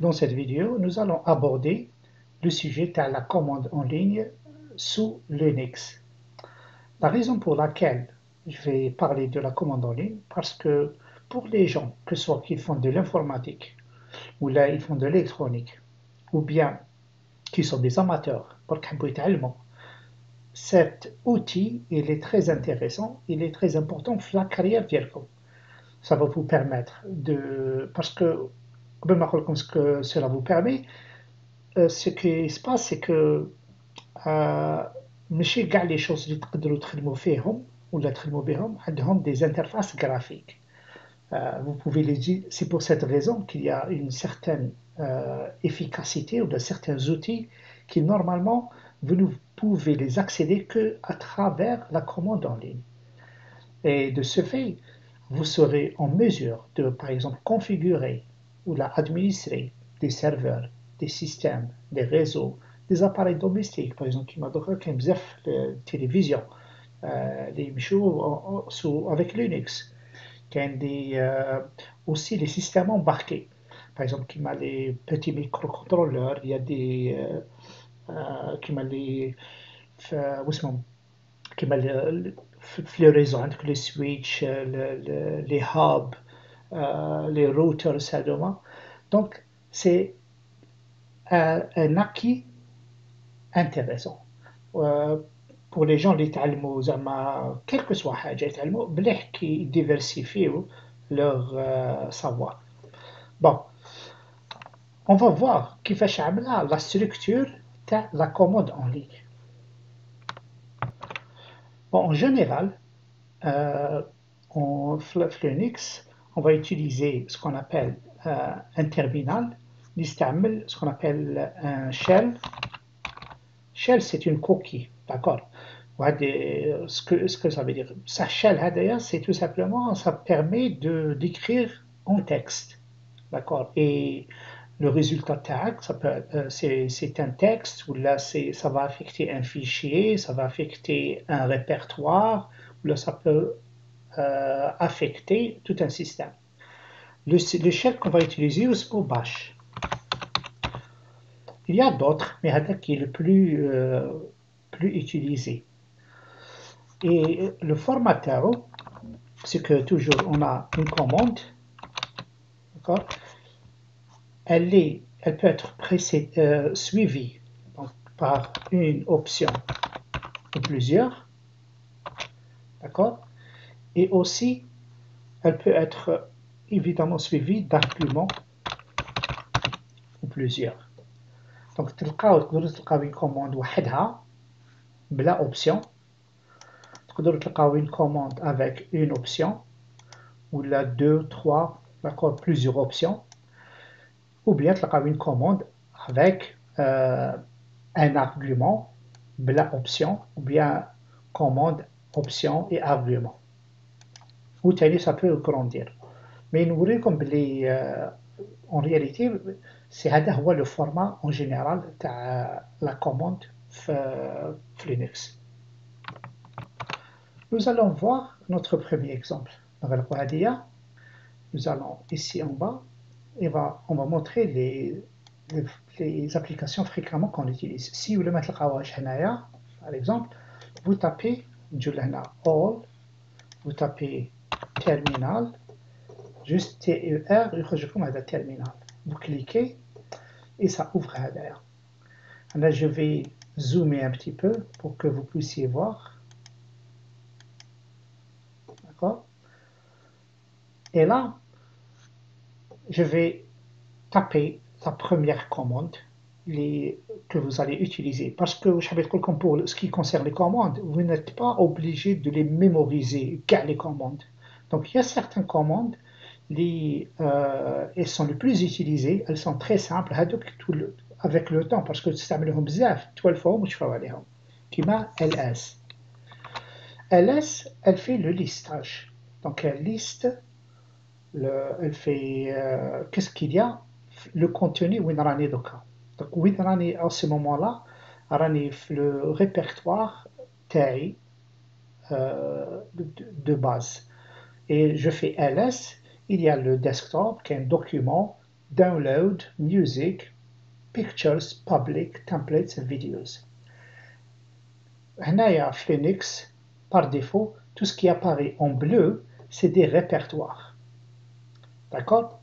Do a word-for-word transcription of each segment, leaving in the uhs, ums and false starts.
Dans cette vidéo, nous allons aborder le sujet de la commande en ligne sous Linux. La raison pour laquelle je vais parler de la commande en ligne, parce que pour les gens, que ce soit qu'ils font de l'informatique, ou là ils font de l'électronique, ou bien qui sont des amateurs, cet outil il est très intéressant, il est très important pour la carrière ديالكم. Ça va vous permettre de... Parce que, comme ce que cela vous permet, euh, ce qui se passe, c'est que euh, ماشي كاع les choses اللي تقدروا تخدموا فيهم ولا تخدموا بهم عندهم des interfaces graphiques. Euh, vous pouvez les dire, c'est pour cette raison qu'il y a une certaine euh, efficacité ou de certains outils qui normalement vous ne pouvez les accéder que à travers la commande en ligne. Et de ce fait, vous serez en mesure de, par exemple, configurer ou la administrer des serveurs, des systèmes, des réseaux, des appareils domestiques, par exemple, qui m'a donné une télévision, euh, les sous, avec Linux, qui a des, euh, aussi les systèmes embarqués. Par exemple, qui m'a les petits microcontrôleurs, il y a des, euh, euh, qui m'a les, euh, qui m'a les, les réseaux, entre les switches, le, le, les hubs, euh, les routers, et cetera. Donc, c'est un, un acquis intéressant. Euh, pour les gens اللي يتعلموا زعما quelle que soit حاجة يتعلموا مليح كي يديفرسيفيو leur euh, savoir. Bon, on va voir كيفاش عملها la structure تاع la commande en ligne. Bon, en général, euh, en Linux, on va utiliser ce qu'on appelle euh, un terminal, ce qu'on appelle un shell. Shell, c'est une coquille, d'accord. Ce que, ce que ça veut dire, ça shell, c'est tout simplement, ça permet de d'écrire en texte, d'accord. Et le résultat tag, euh, c'est un texte où là, ça va affecter un fichier, ça va affecter un répertoire, ou là, ça peut euh, affecter tout un système. Le, le shell qu'on va utiliser, c'est au bash. Il y a d'autres, mais c'est qui est le plus, euh, plus utilisé. Et le formateur, c'est que toujours on a une commande, d'accord. Elle, est, elle peut être précédée, euh, suivie donc, par une option ou plusieurs, d'accord. Et aussi, elle peut être évidemment suivie d'arguments ou plusieurs. Donc, تلقاو تقدروا تلقاو une commande وحدها بلا option. تقدروا تلقاو une commande avec une option ou la deux, trois, d'accord, plusieurs options. Ou bien تلقاو une commande avec euh, un argument بلا option ou bien commande, option et argument. Ou تاني ça peut grandir. Mais نوريكم بلي euh, en réalité c'est هذا هو le format en général تاع la commande في Linux. Nous allons voir notre premier exemple. Nous allons ici en bas et va, on va montrer les, les, les applications fréquemment qu'on utilise. Si vous le mettez par exemple, vous tapez all, vous tapez terminal, juste T E R, terminal. Vous cliquez et ça ouvre derrière. Là, je vais zoomer un petit peu pour que vous puissiez voir. D'accord? Et là, je vais taper la première commande les, que vous allez utiliser. Parce que pour ce qui concerne les commandes, vous n'êtes pas obligé de les mémoriser, car les commandes. Donc il y a certaines commandes, les, euh, elles sont les plus utilisées, elles sont très simples, avec le temps, parce que c'est twelve formes, je fais qui m'a L S. L S, elle fait le listage. Donc elle liste, le, elle fait euh, qu'est-ce qu'il y a, le contenu وين راني دوكا. Donc وين راني à ce moment-là راني في le répertoire تاعي euh, de, de base. Et je fais L S, il y a le desktop qui est un document, download, music, pictures, public, templates and videos. هنايا في Linux, par défaut, tout ce qui apparaît en bleu, c'est des répertoires. D'accord?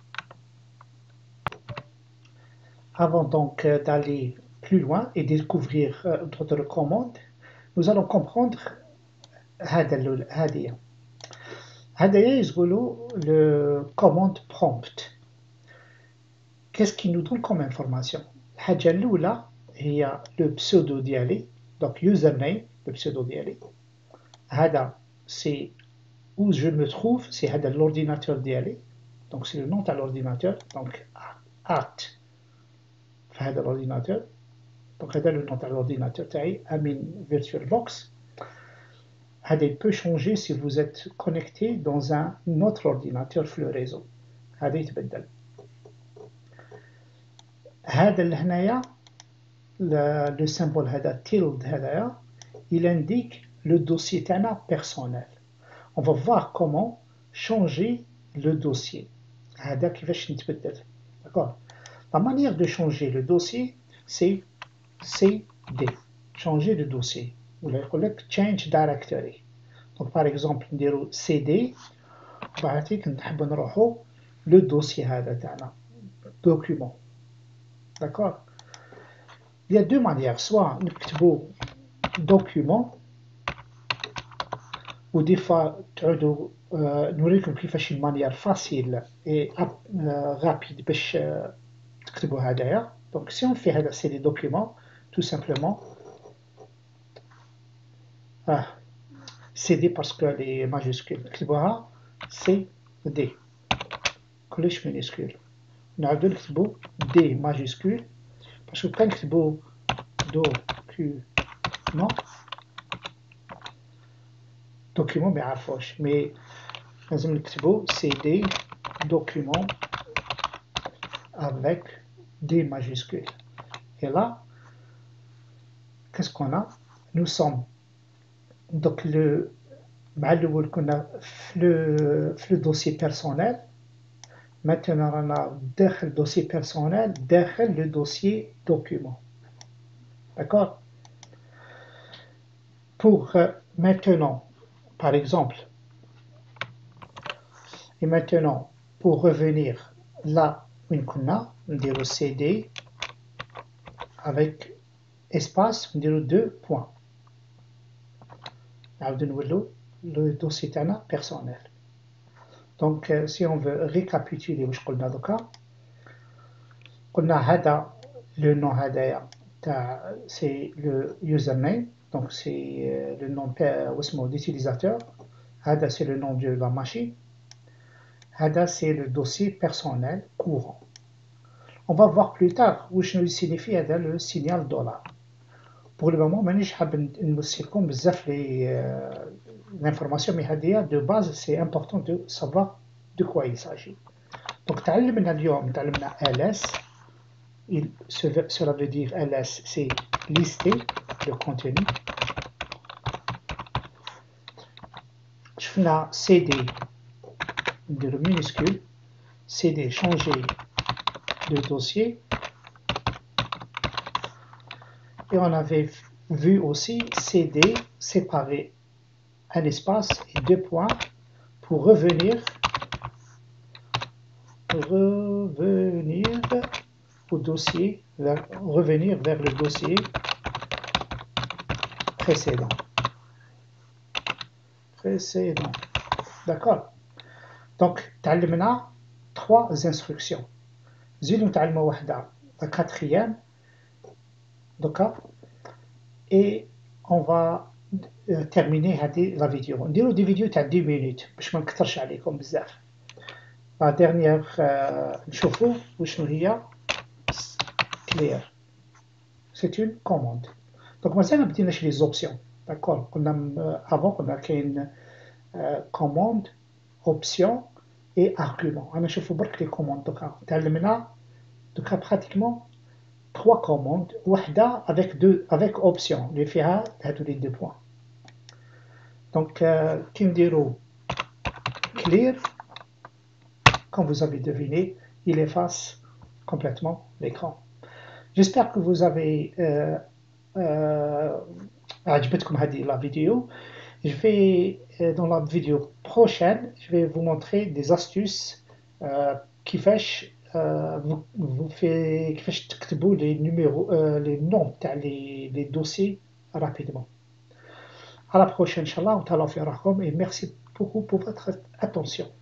Avant donc d'aller plus loin et découvrir d'autres commandes, nous allons comprendre هذا هذه هذايا يقولوا le commande prompt. Qu'est-ce qui nous donne comme information? الحاجة الأولى هي le pseudo ديالي, donc username, le pseudo ديالي. هذا c'est où je me trouve, c'est هذا l'ordinateur ديالي, donc c'est le nom de l'ordinateur, donc at في هذا l'ordinateur. Donc هذا le nom de l'ordinateur تاعي Amin VirtualBox. هذا peut changer si vous êtes connecté dans un autre ordinateur في le réseau. هذا يتبدل. هذا اللي هنايا le symbole هذا tilde هذايا il indique le dossier تاعنا personnel. On va voir comment changer le dossier. هذا كيفاش نتبدل. D'accord. La manière de changer le dossier c'est C D. Changer le dossier. ولا يقول لك change directory. Donc par exemple نديرو C D وبعديك نحب نروحو le dossier هذا تاعنا document. D'accord. Il y a deux manières, soit نكتبو document ou des fois تعودوا نوريكم كيفاش une manière facile et rapide باش تكتبوا هذايا. Donc si on fait هذا c'est des documents tout simplement ah, C D parce que les majuscules نكتبوها C D كلش minuscule. نعاودو نكتبو D majuscule parce que كان نكتبو document document ما يعرفوش مي لازم نكتبو C D document avec D majuscule. Et là, qu'est-ce qu'on a? Nous sommes donc le مع الأول كنا في le, في le dossier personnel. Maintenant on a داخل le dossier personnel داخل le dossier document. D'accord? Pour euh, maintenant, par exemple, et maintenant pour revenir là où on a, on dit le C D avec espace, on dit le deux points. Le dossier تاعنا personnel. Donc euh, si on veut récapituler واش قلنا دوكا قلنا هذا le nom هذايا تاع c'est le username, donc c'est euh, le nom واسمه d'utilisateur. هذا c'est le nom de la machine. هذا c'est le dossier personnel courant. On va voir plus tard واش signifie هذا le signal dollar. Pour le moment مانيش حاب نوصلكم بزاف لي l'information mais هذه de base c'est important de savoir de quoi il s'agit. Donc تعلمنا اليوم تعلمنا L S. Il, cela veut dire L S c'est lister le contenu. شفنا C D de minuscule, C D changer de dossier. Et on avait vu aussi C D séparer un espace et deux points pour revenir revenir au dossier, vers, revenir vers le dossier précédent. Précédent. D'accord. Donc, تعلمنا trois instructions. زيدو نتعلمو واحدة la quatrième. D'accord. Et on va euh, terminer la vidéo. نديرو دي فيديو تاع dix minutes باش ما نكثرش عليكم بزاف. La dernière euh, نشوفو وشنو هي clear. C'est une commande. Donc مازال ما بديناش les options. D'accord. قلنا avant قلنا كاين commande, option et argument. أنا نشوفو برك les commandes دوكا. تعلمنا دوكا pratiquement trois commandes, وحدة avec deux avec option اللي فيها هادو les deux points. Donc كي نديرو clear, comme vous avez deviné, il efface complètement l'écran. J'espère que vous avez euh, euh, عجبتكم هذه la vidéo. Je vais, euh, dans la vidéo prochaine, je vais vous montrer des astuces euh, كيفاش euh, vous, vous fait, كيفاش تكتبوا les numéros, euh, les noms تاع les, les dossiers rapidement. À la prochaine, Inch'Allah, et merci beaucoup pour votre attention.